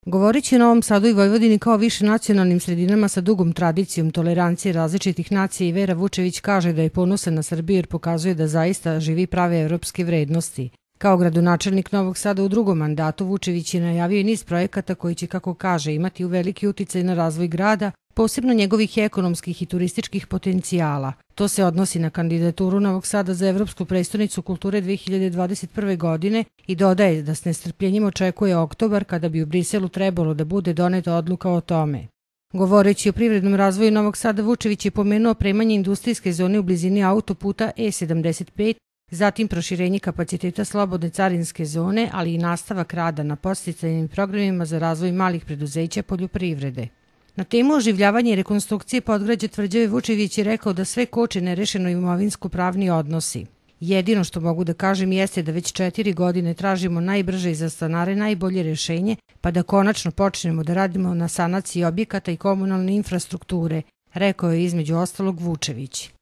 Govoreći o Novom Sadu i Vojvodini kao više nacionalnim sredinama sa dugom tradicijom tolerancije različitih nacija i vera, Vučević kaže da je ponosan na Srbiju jer pokazuje da zaista živi prave evropske vrednosti. Kao gradonačelnik Novog Sada u drugom mandatu, Vučević je najavio i niz projekata koji će, kako kaže, imati veliki uticaj na razvoj grada, posebno njegovih ekonomskih i turističkih potencijala. To se odnosi na kandidaturu Novog Sada za Evropsku prestonicu kulture 2021. godine i dodaje da s nestrpljenjem očekuje oktobar kada bi u Briselu trebalo da bude doneta odluka o tome. Govoreći o privrednom razvoju Novog Sada, Vučević je pomenuo opremanje industrijske zone u blizini autoputa E75, zatim proširenje kapaciteta slobodne carinske zone, ali i nastavak rada na podsticajnim programima za razvoj malih preduzeća poljoprivrede. Na temu oživljavanja i rekonstrukcije podgrađa tvrđave, Vučević je rekao da sve koče nerešeno imovinsko-pravni odnosi. Jedino što mogu da kažem jeste da već 4 godine tražimo najbrže i za stanare najbolje rešenje, pa da konačno počnemo da radimo na sanaciji objekata i komunalne infrastrukture, rekao je između ostalog Vučević.